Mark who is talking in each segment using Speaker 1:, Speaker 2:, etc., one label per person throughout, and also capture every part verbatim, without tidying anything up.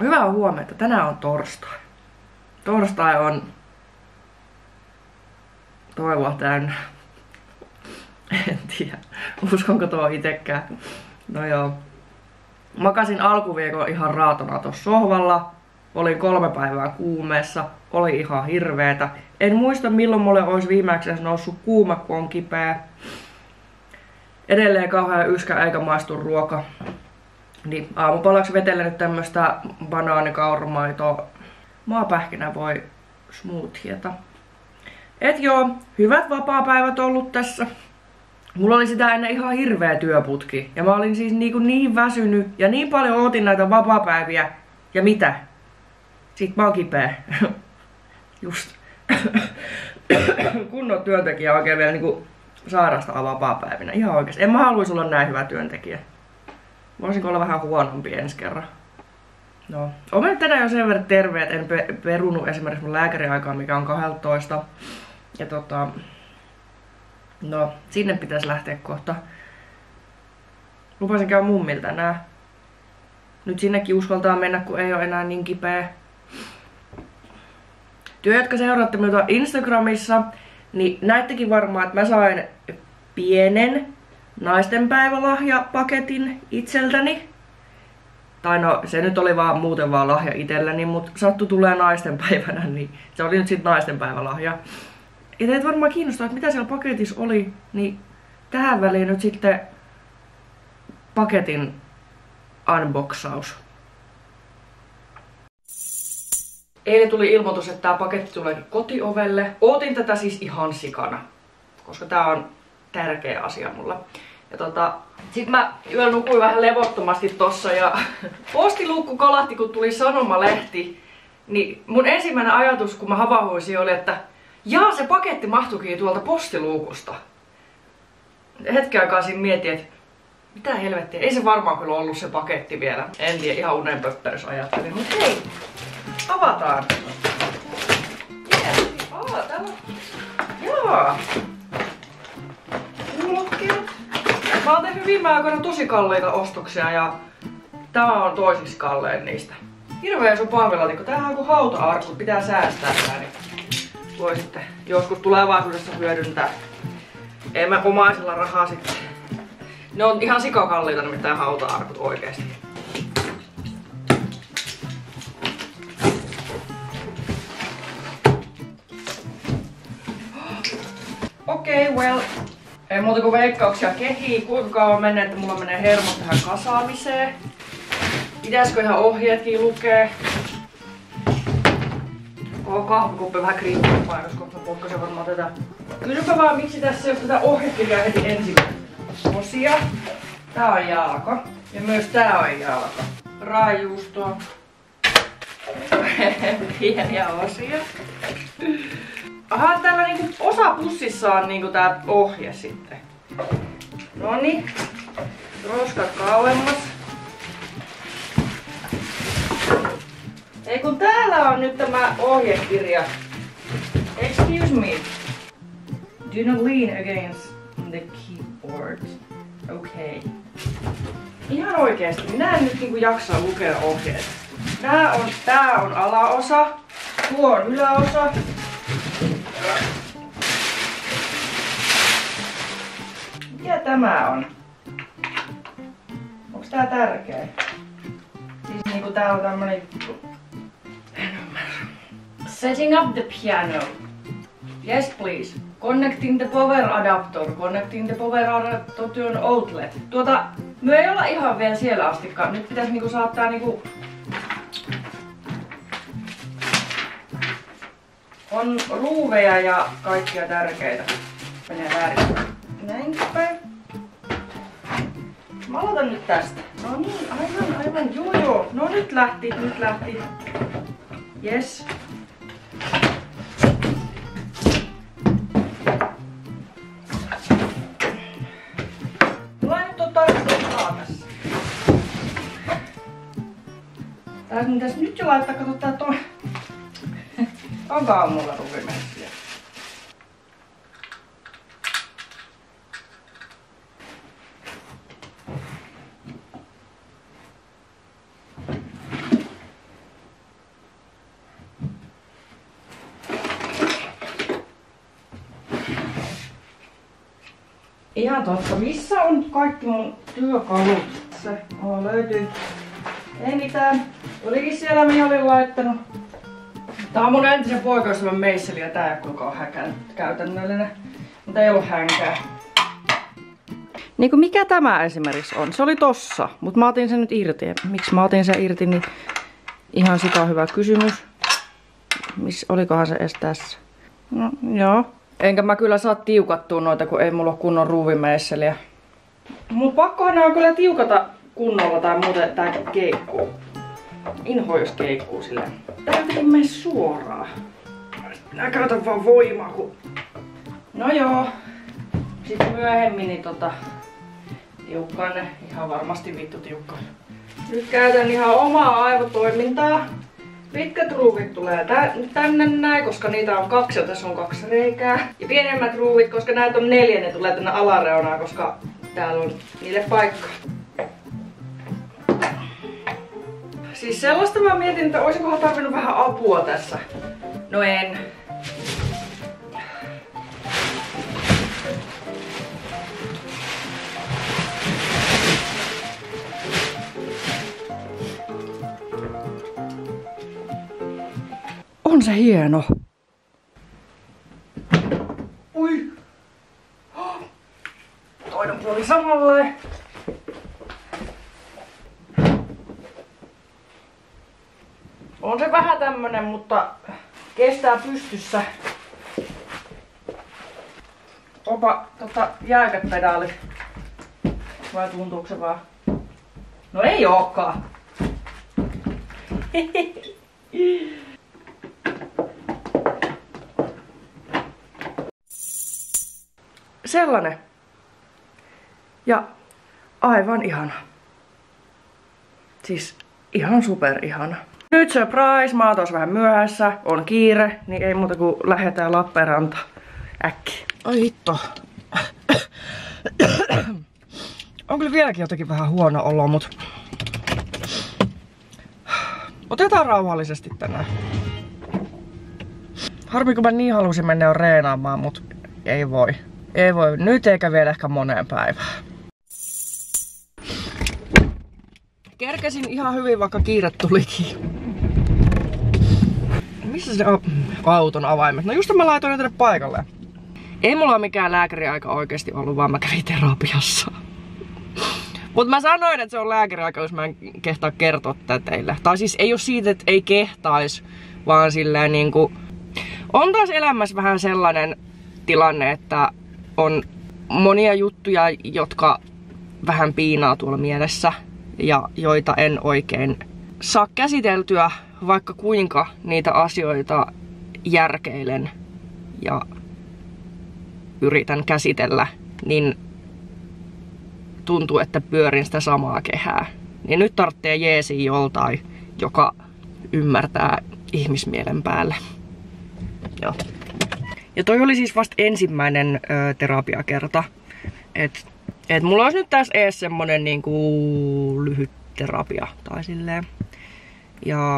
Speaker 1: Hyvää huomenta. Tänään on torstai. Torstai on toivoa täynnä. En tiedä, uskonko tuo itekään. No joo. Makasin alkuviikon ihan raatona tuossa sohvalla. Olin kolme päivää kuumeessa. Oli ihan hirveetä. En muista milloin mulle olisi viimeksi noussut kuuma, kun on kipeä. Edelleen kauhean yskä eikä maistu ruoka. Niin aamupalaksi vetelen nyt tämmöstä banaanikauramaitoa. Maapähkinä voi smoothieta. Et joo, hyvät vapaapäivät ollut tässä. Mulla oli sitä ennen ihan hirveä työputki. Ja mä olin siis niin, niin väsynyt ja niin paljon ootin näitä vapaapäiviä. Ja mitä? Sit mä oon kipeä. Just. Kunnon työntekijä oikein vielä niinku sairastaa vapaapäivinä. Ihan oikeesti. En mä haluis olla näin hyvä työntekijä. Voisinko olla vähän huonompi ensi kerran. No. Olen nyt tänään jo sen verran terve, että en pe perunut esimerkiksi mun lääkäriaikaa, mikä on kaksitoista. Ja tota... No, sinne pitäisi lähteä kohta. Lupasin käydä mummilta tänään. Nyt sinnekin uskaltaa mennä, kun ei ole enää niin kipeä. Työ, jotka seuraatte minua Instagramissa, niin näittekin varmaan, että mä sain pienen naistenpäivälahjapaketin itseltäni. Tai no, se nyt oli vaan muuten vaan lahja itselläni, mutta sattu tulee naistenpäivänä, niin se oli nyt sit naistenpäivälahja. Ja teitä varmaan kiinnostaa, että mitä siellä paketissa oli, niin tähän väliin nyt sitten paketin unboxaus. Eilen tuli ilmoitus, että tää paketti tulee kotiovelle. Ootin tätä siis ihan sikana, koska tää on tärkeä asia mulla. Ja tota, sit mä yöllä nukuin vähän levottomasti tossa ja postiluukku kolahti, kun tuli sanomalehti. Niin mun ensimmäinen ajatus, kun mä havahduisin, oli, että jaa, se paketti mahtuikin tuolta postiluukusta. Hetken aikaa siinä mietin, että mitä helvettiä, ei se varmaan kyllä ollut se paketti vielä. En tiedä, ihan unenpöppäris ajattelin, mutta hei, avataan. Yes. Aa, täällä on... Jaa. Kuulokkeet. Mä oon tehnyt viime aikoina tosi kalliita ostoksia ja tää on toisiksi kallein niistä. Hirveä sun pahvilaatikko. Tämähän on kuin hauta-arkku, pitää säästää tää, niin voi sitten joskus tulevaisuudessa hyödyntää. En mä omaisella rahaa sitten. Ne on ihan sikakalliita nimittäin hauta-arkut oikeesti. Okei, okay, well. Ei muuta kuin veikkauksia kehii. Kuinka kauan menee, että mulla menee hermot tähän kasaamiseen. Pitäisikö ihan ohjeetkin lukee? Koko kahvikuppi vähän kriittinen painos, koska mä pokkasen varmaan tätä. Kysypä vaan, miksi tässä ei ole tätä ohjekirjaa heti ensimmäinen osia. Tää on jalka. Ja myös tää on jalka. Raajuustoa. Pieniä osia. Aha, täällä niinku osa pussissa on niinku tää ohje sitten. Noniin. Roskat kauemmas. Ei kun täällä on nyt tämä ohjekirja. Excuse me. Do not lean against the keyboard. Okay. Ihan oikeesti, minä en nyt niinku jaksaa lukea ohjeet. Tää on, tää on alaosa. Tuo on yläosa. Mikä tämä on? Onks tää tärkeä? Siis niinku tää on tämmönen juttu. En ymmärrä. Setting up the piano. Yes please. Connecting the power adapter. Connecting the power adapter to an outlet. Tuota, me ei olla ihan vielä siellä astikaan. Nyt pitäis niinku saattaa niinku... On ruuveja ja kaikkia tärkeitä. Menee väärin. Näinkö päin? Mä aloitan nyt tästä. No niin, aivan, aivan, joo joo. No nyt lähti, nyt lähti. Yes. Mulla ei nyt oo tarkoittaa tässä. Tää pitäis nyt jo laittaa, kato tää toi. Onkaan mulla ruvimessiä. Ihan totta. Missä on kaikki mun työkalut? Se oh, löytyy. Ei mitään. Olikin siellä, mihin olin laittanut. Tää on mun entisen poikaystävän meisseli ja tää ei ole kauhean käytännöllinen. Mutta ei ollut hänkää. Niinku mikä tämä esimerkiksi on? Se oli tossa, mutta mä otin sen nyt irti. Miksi mä otin sen irti, niin ihan sika hyvä kysymys. Miss, olikohan se edes tässä? No joo. Enkä mä kyllä saa tiukattua noita, kun ei mulla ole kunnon ruuvimeisseliä. Mun pakkohan on kyllä tiukata kunnolla tai muuten tää keikkuu. Inho jos keikkuu silleen. Tää ei mene suoraan. Minä käytän vaan voimaa kun... No joo. Sitten myöhemmin niin tota... tiukkaan ne. Ihan varmasti vittu tiukkaan. Nyt käytän ihan omaa aivotoimintaa. Pitkät ruuvit tulee tänne näin, koska niitä on kaksi ja tässä on kaksi reikää. Ja pienemmät ruuvit, koska näitä on neljä, ne tulee tänne alareunaan, koska täällä on niille paikkaa. Siis sellaista mä mietin, että olisikohan tarvinnut vähän apua tässä. No en. On se hieno. Ui. Toinen puoli samalleen. On se vähän tämmönen, mutta kestää pystyssä. Opa, tota, jäykät pedaalit. Vai tuntuuko se vaan? No ei ookaan. Sellainen. Ja aivan ihana. Siis ihan super ihana. Nyt surprise, mä oon tos vähän myöhässä, on kiire, niin ei muuta kuin lähdetään Lappeenrantaan äkki. Ai hitto. On kyllä vieläkin jotenkin vähän huono olo, mut otetaan rauhallisesti tänään. Harmi kun mä niin halusin mennä jo reenaamaan, mut ei voi. Ei voi nyt eikä vielä ehkä moneen päivään. Kerkesin ihan hyvin, vaikka kiire tulikin. Missä se auton avaimet? No just mä laitoin ne tänne paikalle. Ei mulla ole mikään lääkäriaika oikeesti ollut, vaan mä kävin terapiassa. Mut mä sanoin, että se on lääkäriaika, jos mä en kehtaa kertoa tätä teille. Tai siis ei oo siitä, että ei kehtais, vaan silleen niinku... On taas elämässä vähän sellainen tilanne, että on monia juttuja, jotka vähän piinaa tuolla mielessä ja joita en oikein saa käsiteltyä, vaikka kuinka niitä asioita järkeilen ja yritän käsitellä, niin tuntuu, että pyörin sitä samaa kehää. Niin nyt tarvitsee jeesiä joltain, joka ymmärtää ihmismielen päälle. Joo. Ja toi oli siis vasta ensimmäinen ö, terapiakerta. Et, et mulla olisi nyt tässä ees semmonen niinku lyhyt terapia tai silleen. Ja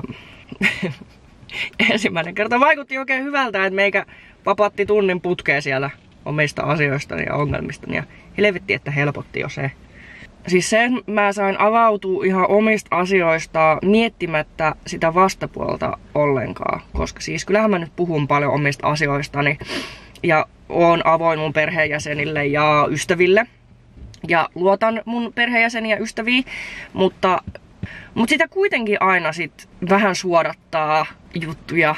Speaker 1: ensimmäinen kerta vaikutti oikein hyvältä, että meikä vapatti tunnin putkeen siellä omista asioistani ja ongelmistani. Ja helvetti, että helpotti jo se. Siis sen mä sain avautua ihan omista asioista miettimättä sitä vastapuolta ollenkaan. Koska siis kyllähän mä nyt puhun paljon omista asioistani. Ja oon avoin mun perheenjäsenille ja ystäville. Ja luotan mun perheenjäseniä ja ystäviä. Mutta, mutta sitä kuitenkin aina sit vähän suodattaa juttuja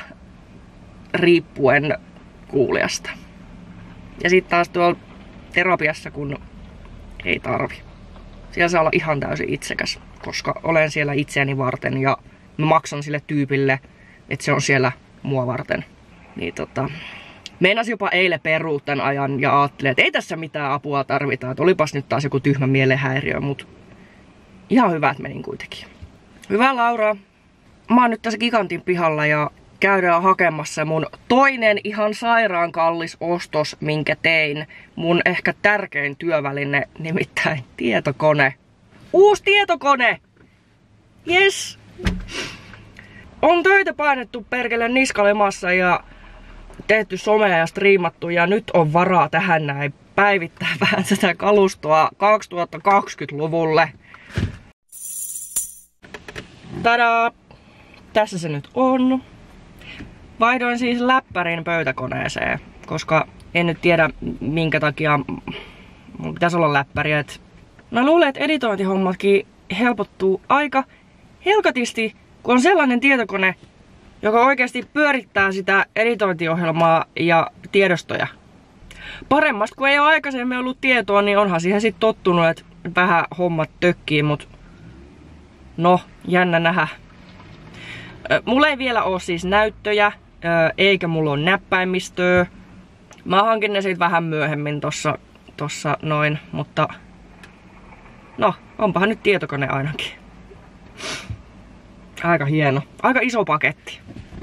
Speaker 1: riippuen kuulijasta. Ja sit taas tuolla terapiassa, kun ei tarvi. Siellä saa olla ihan täysin itsekäs, koska olen siellä itseäni varten ja mä maksan sille tyypille, että se on siellä mua varten. Niin tota, meinasin jopa eilen perua tän ajan ja ajattelin, että ei tässä mitään apua tarvita. Että olipas nyt taas joku tyhmä mielenhäiriö, mut ihan hyvät menin kuitenkin. Hyvä Laura. Mä oon nyt tässä Gigantin pihalla ja käydään hakemassa mun toinen ihan sairaan kallis ostos, minkä tein. Mun ehkä tärkein työväline, nimittäin tietokone. Uusi tietokone! Yes! On töitä painettu perkele niskalemassa ja tehty somea ja striimattu ja nyt on varaa tähän näin päivittää vähän tätä kalustoa kaksituhattakaksikymmentäluvulle. Tadaa! Tässä se nyt on. Vaihdoin siis läppärin pöytäkoneeseen, koska en nyt tiedä minkä takia mun pitäisi olla läppäri. Et mä luulen, että editointihommatkin helpottuu aika helkatisti, kun on sellainen tietokone, joka oikeasti pyörittää sitä editointiohjelmaa ja tiedostoja. Paremmasta kun ei ole aikaisemmin ollut tietoa, niin onhan siihen sitten tottunut, että vähän hommat tökkii, mut no, jännä nähdä. Mulla ei vielä ole siis näyttöjä, eikä mulla ole näppäimistöä. Mä hankin ne siitä vähän myöhemmin tossa, tossa noin, mutta no, onpahan nyt tietokone ainakin. Aika hieno. Aika iso paketti.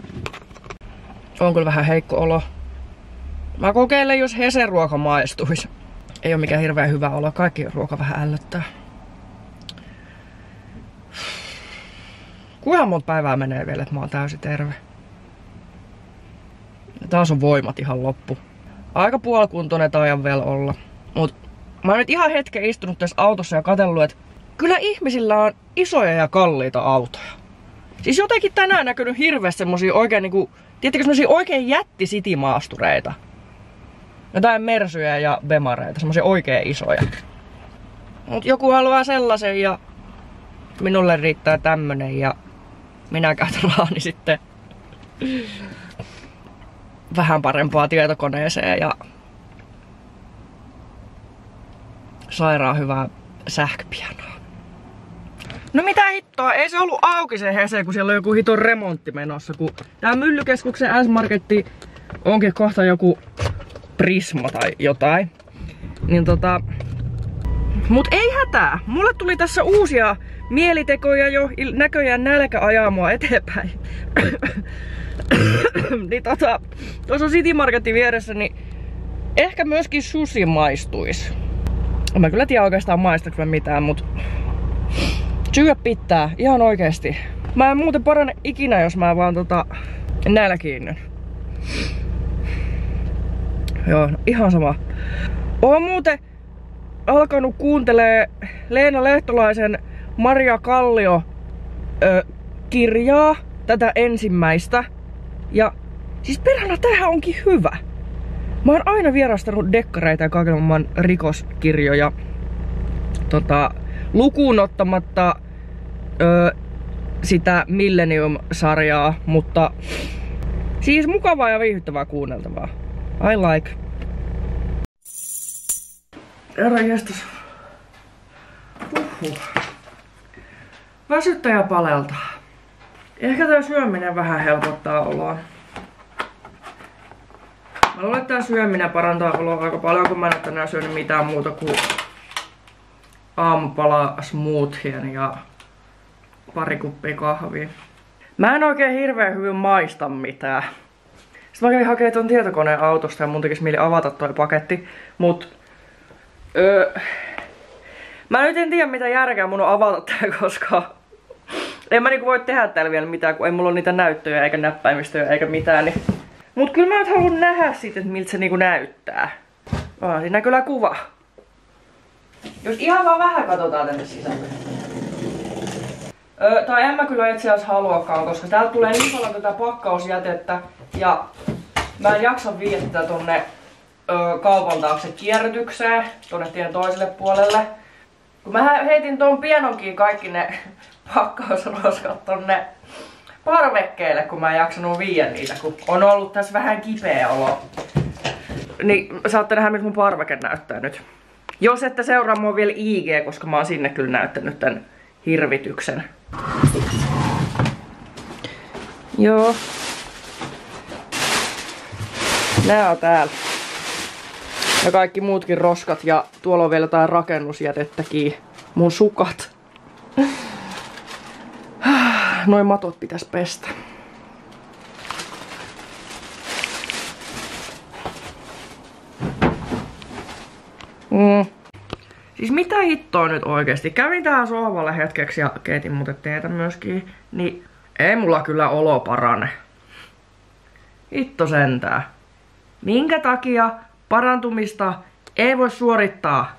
Speaker 1: On kyllä vähän heikko olo. Mä kokeilen, jos Hesen ruoka maistuisi. Ei oo mikään hirveän hyvä olo. Kaikki ruoka vähän ällöttää. Kuinka monta päivää menee vielä, että mä oon täysin terve? Taas on voimat ihan loppu. Aika puolikuntoinen taidan vielä olla. Mut mä oon nyt ihan hetken istunut tässä autossa ja katsellut, että kyllä ihmisillä on isoja ja kalliita autoja. Siis jotenkin tänään näkynyt hirveästi semmosia oikein niinku, tiedättekö semmosia oikein jätti-city-maastureita. Jotain Mersuja ja Bemareita, semmosia oikein isoja. Mut joku haluaa sellaisen ja minulle riittää tämmönen ja minä käytän rahani sitten vähän parempaa tietokoneeseen ja sairaan hyvää sähköpianoa. No mitä hittoa, ei se ollut auki se Hese, kun siellä on joku hiton remontti menossa, kun tää Myllykeskuksen S-Marketti onkin kohta joku Prisma tai jotain. Niin tota... Mut ei hätää, mulle tuli tässä uusia mielitekoja jo, näköjään nälkä ajaa mua eteenpäin. Niin tota, tuossa on City Marketin vieressä, niin ehkä myöskin sushi maistuis. Mä kyllä tiedä oikeastaan maistaks mä mitään, mut syö pitää, ihan oikeesti. Mä en muuten parane ikinä, jos mä vaan tota nälkiinnyn. Joo, no ihan sama. Oon muuten alkanut kuuntelee Leena Lehtolaisen Maria Kallio ö, kirjaa, tätä ensimmäistä. Ja siis perhana tämähän onkin hyvä. Mä oon aina vierastanut dekkareita ja kaiken maailman rikoskirjoja. Tota, lukuun ottamatta ö, sitä Millennium-sarjaa, mutta siis mukavaa ja viihdyttävää kuunneltavaa. I like. Herra jestas. Uhuh. Väsyttää ja paleltaa. Ehkä tää syöminen vähän helpottaa oloa. Mä luulen, että tää syöminen parantaa oloa aika paljon, kun mä en ole tänään syönyt mitään muuta kuin aamupala smoothien ja pari kuppia kahvia. Mä en oikein hirveän hyvin maista mitään. Sitten mä kävin hakemaan ton tietokoneen autosta ja mun tekis mieli avata toi paketti, mut öö, mä nyt en tiedä mitä järkeä mun on avata tää, koska en mä niinku voi tehdä täällä vielä mitään, kun ei mulla ole niitä näyttöjä eikä näppäimistöjä eikä mitään. Niin. Mut kyllä mä nyt haluan nähdä sit, että miltä se niinku näyttää. Ah, siinä kyllä kuva. Jos ihan vaan vähän katsotaan tänne sisälle. Öö, tai en mä kyllä itse asiassa haluakaan, koska täältä tulee niin paljon tätä pakkausjätettä ja mä en jaksa viedä tätä tonne öö, kaupan taakse kierrätykseen, tonne tien toiselle puolelle. Kun mä heitin ton pienonkin kaikki ne pakkausroskat tonne parvekkeelle, kun mä en jaksanut viedä niitä, kun on ollut tässä vähän kipeä olo. Niin saatte nähdä, miltä mun parveke näyttää nyt. Jos ette seuraa mua vielä I G, koska mä oon sinne kyllä näyttänyt tän hirvityksen. Joo. Nää on täällä. Ja kaikki muutkin roskat ja tuolla on vielä jotain rakennusjätettäkin. Mun sukat. Noin matot pitäis pestä. Mm. Siis mitä hittoa nyt oikeesti? Kävin tähän sohvalle hetkeksi ja keitin muuten teetä myöskin. Niin ei mulla kyllä olo parane. Hitto sentää. Minkä takia parantumista Ei voi suorittaa.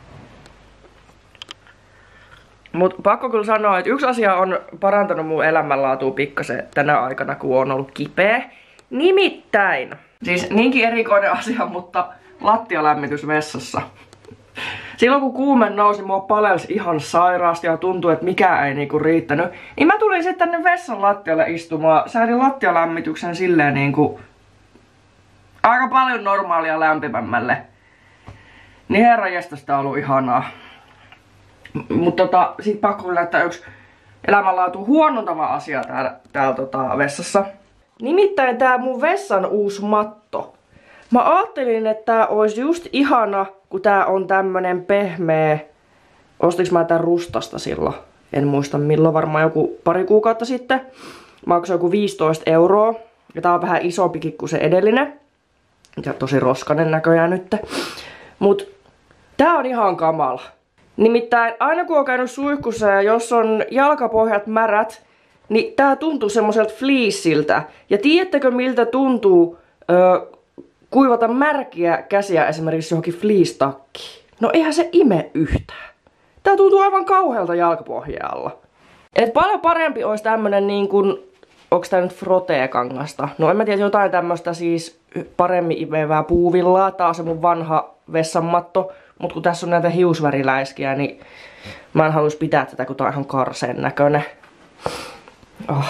Speaker 1: Mut pakko kyllä sanoa, että yksi asia on parantanut mun elämänlaatua pikkasen tänä aikana, kun on ollut kipeä. Nimittäin, siis niinkin erikoinen asia, mutta lattialämmitys vessassa. Silloin kun kuume nousi, mua palelsi ihan sairaasti ja tuntui, että mikään ei niinku riittänyt. Niin mä tulin sitten tänne vessan lattialle istumaan. Säädin lattialämmityksen silleen niinku aika paljon normaalia lämpimämmälle. Niin herranjestas, sitä on ollut ihanaa. Mutta tota, sit pakko näyttää yksi elämänlaatu huonontava asia täällä, täällä tota, vessassa. Nimittäin tää mun vessan uusi matto. Mä ajattelin, että tää olisi just ihana, kun tää on tämmönen pehmeä. Ostiks mä tän Rustasta silloin? En muista milloin, varmaan joku pari kuukautta sitten. Maksoi joku viisitoista euroa. Ja tää on vähän isompikin kuin se edellinen. Ja tosi roskanen näköjään nyt. Mut tää on ihan kamala. Nimittäin aina kun on käynyt suihkussa ja jos on jalkapohjat märät, niin tää tuntuu semmoiselta fleeceiltä. Ja tiedättekö miltä tuntuu öö, kuivata märkiä käsiä esimerkiksi johonkin fleece-takkiin? No eihän se ime yhtään. Tää tuntuu aivan kauhealta jalkapohjalla. Et paljon parempi olisi tämmönen niin kuin, onks tää nyt frotee-kangasta? No en mä tiedä, jotain tämmöstä siis paremmin imevää puuvillaa. Tää on se mun vanha vessanmatto. Mut kun tässä on näitä hiusväriläiskiä, niin mä en halus pitää tätä, kun tää on ihan karseen näköinen. Oh.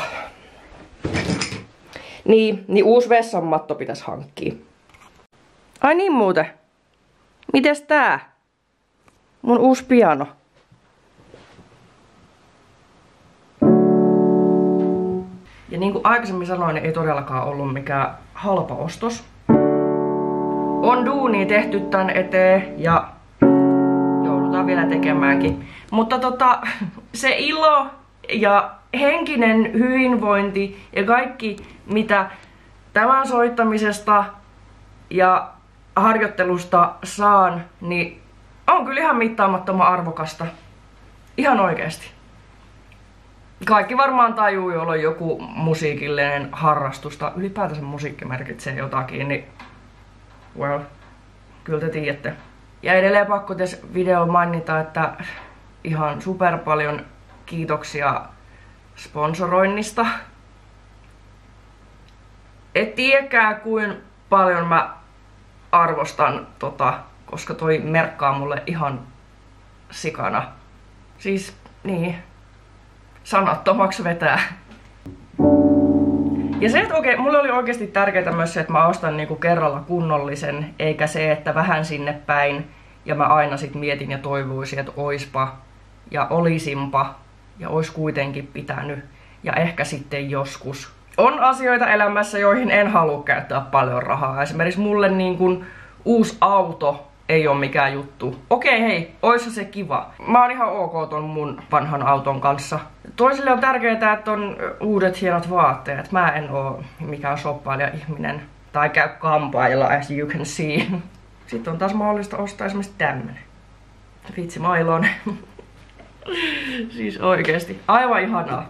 Speaker 1: Niin, niin uusi vessanmatto pitäisi hankkia. Ai niin muuten. Mites tää? Mun uusi piano. Ja niin kuin aikaisemmin sanoin, niin ei todellakaan ollut mikään halpa ostos. On duunia tehty tän eteen ja joudutaan vielä tekemäänkin. Mutta tota, se ilo ja henkinen hyvinvointi ja kaikki mitä tämän soittamisesta ja harjoittelusta saan, niin on kyllä ihan mittaamattoman arvokasta. Ihan oikeesti. Kaikki varmaan tajuu, jolla on joku musiikillinen harrastusta. Ylipäätänsä musiikki merkitsee jotakin, niin well, kyllä te tiedätte. Ja edelleen pakko tässä videolla mainita, että ihan super paljon kiitoksia sponsoroinnista. Et tiedäkään kuin paljon mä arvostan tota, koska toi merkkaa mulle ihan sikana. Siis niin, sanattomaksi vetää. Ja se, että okei, mulle oli oikeasti tärkeää myös se, että mä ostan niinku kerralla kunnollisen, eikä se, että vähän sinne päin. Ja mä aina sit mietin ja toivoisin, että oispa ja olisimpa ja ois kuitenkin pitänyt. Ja ehkä sitten joskus. On asioita elämässä, joihin en halua käyttää paljon rahaa. Esimerkiksi mulle niin kun uusi auto ei ole mikään juttu. Okei, hei, oissa se kiva. Mä oon ihan ok ton mun vanhan auton kanssa. Toisille on tärkeää, että on uudet hienot vaatteet. Mä en oo mikään shoppailija ihminen. Tai käy kampailla, as you can see. Sitten on taas mahdollista ostaa esimerkiksi tämmönen. Vitsi, mä iloinen. Siis oikeesti. Aivan ihanaa.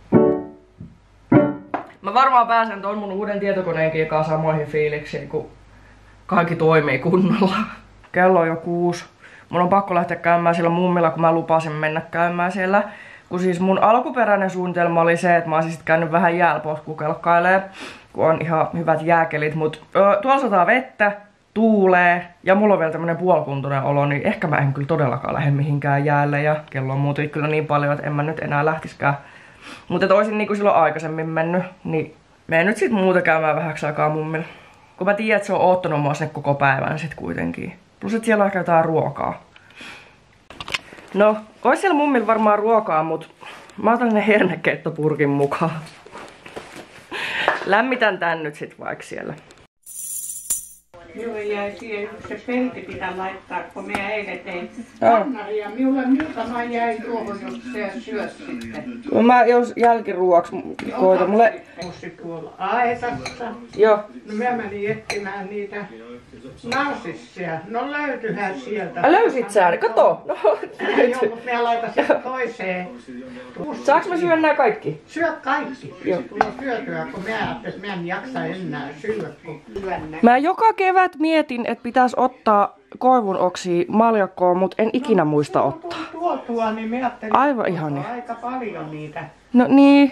Speaker 1: Mä varmaan pääsen ton mun uuden tietokoneenkin kanssa samoihin fiiliksiin, kun kaikki toimii kunnolla. Kello on jo kuusi. Mun on pakko lähteä käymään siellä mummilla, kun mä lupasin mennä käymään siellä. Kun siis mun alkuperäinen suunnitelma oli se, että mä olisin sit käynyt vähän jäällä kun on ihan hyvät jääkelit. Mut ö, tuolla sataa vettä, tuulee ja mulla on vielä tämmönen puolikuntoinen olo, niin ehkä mä en kyllä todellakaan lähde mihinkään jäälle. Ja kello on muuten kyllä niin paljon, että en mä nyt enää lähtiskään. Mutta että olisin niinku silloin aikaisemmin mennyt, niin menen nyt sit muuta käymään vähäksi aikaa mummilla. Kun mä tiedän, että se on oottanut mua sinne koko päivän sit kuitenkin. Plus että siellä on ehkä jotain ruokaa. No, ois siellä mummilla varmaan ruokaa, mut mä otan ne hernekeittopurkin mukaan. Lämmitän tän nyt sit vaikka siellä.
Speaker 2: Minulle jäi siihen, se pelti pitää laittaa, kun minä eilen tein pannaria. Minulle muutama jäi tuohon, jos se syöt sitten.
Speaker 1: No mä jos jälkiruoksi koitan. Mulle...
Speaker 2: Pussi tuolla aitassa.
Speaker 1: Joo.
Speaker 2: No mä menin etsimään niitä narsissia. No löytyihän sieltä.
Speaker 1: Ä, löysit sä? Kato! No,
Speaker 2: joo, mutta minä laitan sen toiseen.
Speaker 1: Saaks mä syödä nää kaikki?
Speaker 2: Syö kaikki. Joo. Tulee syötyä, kun minä ajattelin, että minä en jaksa enää syödä, kun syön.
Speaker 1: Mä joka kevät kevät mietin, että pitäisi ottaa koivun oksia maljakkoon, mutta en ikinä muista ottaa.
Speaker 2: Tuotua, niin mä ajattelin,
Speaker 1: aivan ihania.
Speaker 2: Aika paljon niitä.
Speaker 1: No niin.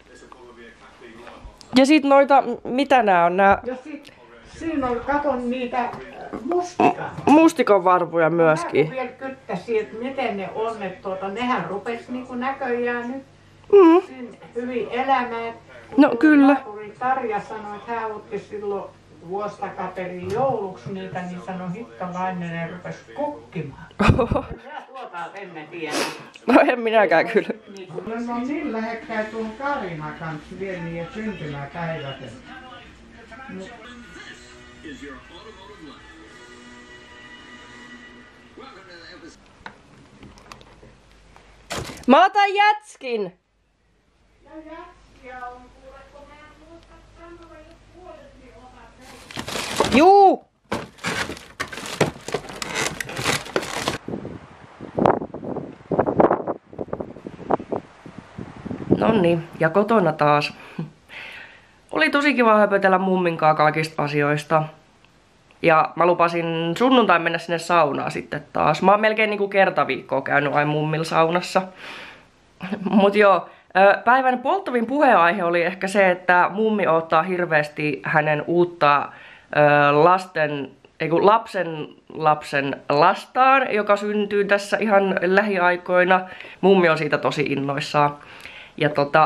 Speaker 1: Ja sit noita, mitä nää on nää?
Speaker 2: Ja sit siinä on, katon niitä mustika.
Speaker 1: Mustikon varvuja myöskin.
Speaker 2: Mä vielä kyttäsin, että miten ne on, että tuota, nehän rupes niinku näköjään nyt
Speaker 1: Mm.
Speaker 2: siinä hyvin elämään.
Speaker 1: No kyllä.
Speaker 2: Tarja sanoi, että hän otti silloin vuosi takaperin jouluksi niitä, niin sanoi hittolainen, ne rupes kukkimaan. Minä tuota ennen tiedä.
Speaker 1: No en minäkään kyllä.
Speaker 2: No niillä hekkää tuon Karina kanssa vielä niiden syntymäpäivät. No.
Speaker 1: Mä otan jätskin!
Speaker 2: Ja jätskiä on, kuule, kun mä en muista sanoa, jos puolet niin otat.
Speaker 1: Juu! Noniin, ja kotona taas. Oli tosi kiva höpötellä mumminkaan kaikista asioista. Ja mä lupasin sunnuntain mennä sinne saunaan sitten taas. Mä oon melkein niinku kerta viikkoa käynyt aina mummilla saunassa. Mut joo, päivän polttavin puheenaihe oli ehkä se, että mummi odottaa hirveästi hänen uutta lasten, ei kun lapsen lapsen lastaan, joka syntyy tässä ihan lähiaikoina. Mummi on siitä tosi innoissaan. Ja tota...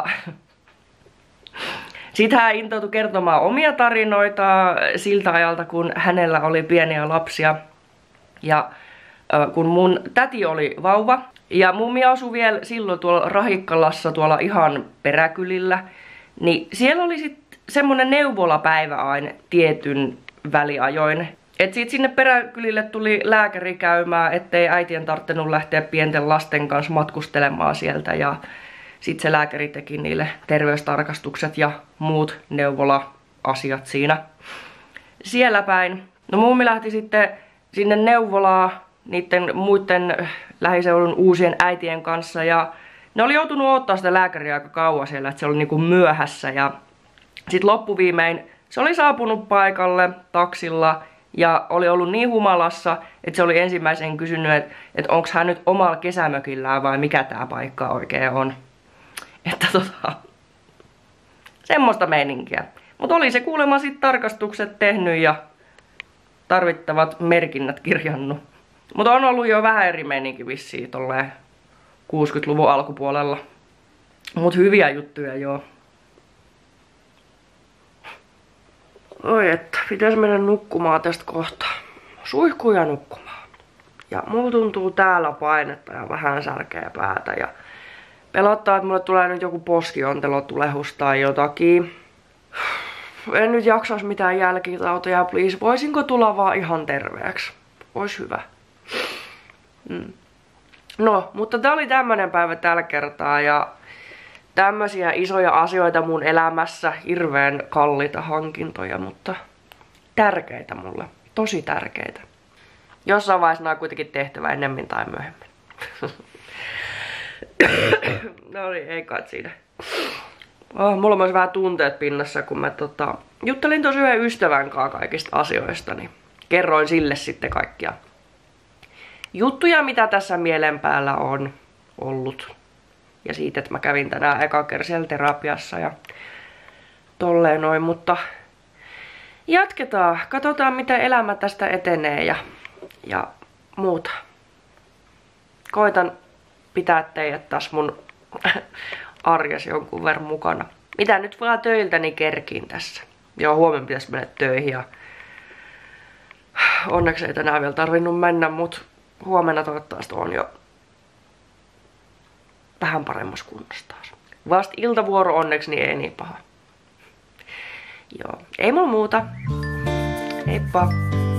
Speaker 1: Sitten hän intoutui kertomaan omia tarinoita siltä ajalta, kun hänellä oli pieniä lapsia. Ja äh, kun mun täti oli vauva, ja mummi asui vielä silloin tuolla Rahikkalassa, tuolla ihan peräkylillä, niin siellä oli sitten semmonen neuvolapäivä aina tietyn väliajoin. Et sit sinne peräkylille tuli lääkäri käymään, ettei äitien tarvinnut lähteä pienten lasten kanssa matkustelemaan sieltä. Ja sitten se lääkäri teki niille terveystarkastukset ja muut neuvola-asiat siinä. Siellä päin. No mummi lähti sitten sinne neuvolaan niiden muiden lähiseudun uusien äitien kanssa. Ja ne oli joutunut odottaa sitä lääkäriä aika kauan siellä, että se oli niinku myöhässä. Ja sitten loppuviimein se oli saapunut paikalle taksilla ja oli ollut niin humalassa, että se oli ensimmäisen kysynyt, että, että onko hän nyt omalla kesämökillään vai mikä tää paikka oikein on. Että tota, semmoista meininkiä. Mutta oli se kuulemma sit tarkastukset tehnyt ja tarvittavat merkinnät kirjannut. Mutta on ollut jo vähän eri meininki vissiin tolleen kuusikymmentäluvun alkupuolella. Mut hyviä juttuja joo. Oi että, pitäis mennä nukkumaan tästä kohtaa. Suihkuja nukkumaan. Ja mulla tuntuu täällä painetta ja vähän särkeä päätä ja pelottaa, että mulle tulee nyt joku poskiontelotulehus tai jotakin. En nyt jaksais mitään jälkitautoja, please. Voisinko tulla vaan ihan terveeksi? Ois hyvä. Mm. No, mutta tää oli tämmönen päivä tällä kertaa ja tämmösiä isoja asioita mun elämässä. Hirveen kalliita hankintoja, mutta tärkeitä mulle. Tosi tärkeitä. Jossain vaiheessa nää on kuitenkin tehtävä ennemmin tai myöhemmin. No niin, ei kai siinä. Oh, mulla on myös vähän tunteet pinnassa, kun mä tota, juttelin tosi yhden ystävän kanssa kaikista asioista, niin kerroin sille sitten kaikkia juttuja, mitä tässä mielen päällä on ollut. Ja siitä, että mä kävin tänään eka kerran siellä terapiassa ja tolleen noin, mutta jatketaan. Katsotaan, miten elämä tästä etenee ja, ja muuta. Koitan pitää teidät taas mun arjessa jonkun verran mukana. Mitä nyt vaan töiltäni kerkiin tässä. Joo, huomenna pitäisi mennä töihin ja onneksi ei tänään vielä tarvinnut mennä, mut huomenna toivottavasti on jo vähän paremmassa kunnossa taas. Vasta iltavuoro onneksi, niin ei niin paha. Joo, ei mulla muuta. Heippa!